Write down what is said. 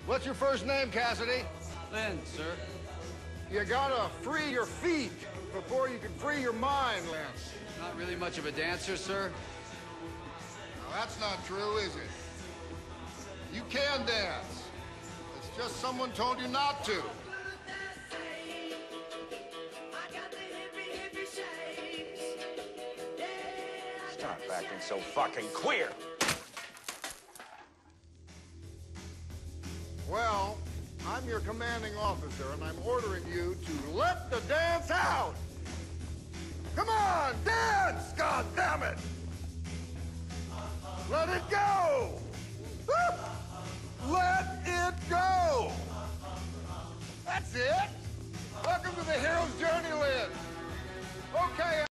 What's your first name, Cassidy? Lynn, sir. You gotta free your feet before you can free your mind, Lynn. Not really much of a dancer, sir. Now, that's not true, is it? You can dance. It's just someone told you not to. Stop acting so fucking queer. Well, I'm your commanding officer, and I'm ordering you to let the dance out! Come on, dance, goddammit! Let it go! Let it go! That's it! Welcome to the hero's journey, Lynn. Okay.